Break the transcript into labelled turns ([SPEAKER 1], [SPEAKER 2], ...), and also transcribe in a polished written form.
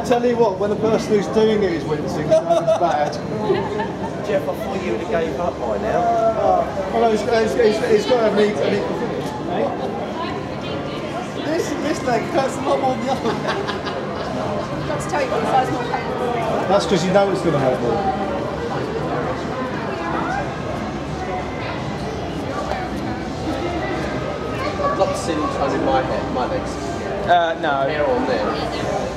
[SPEAKER 1] I'll tell you what, when the person who's doing it is wincing, it's bad.
[SPEAKER 2] Jeff, I thought you would have gave up by now.
[SPEAKER 1] Oh no, he's got to have an equal finish. This leg hurts a lot more than the other one.
[SPEAKER 3] Got to tell you what the size more painful.
[SPEAKER 1] That's because you know it's going to hurt more.
[SPEAKER 2] I've got the ceiling fan in my head, my legs.
[SPEAKER 4] No.
[SPEAKER 2] Hair on there.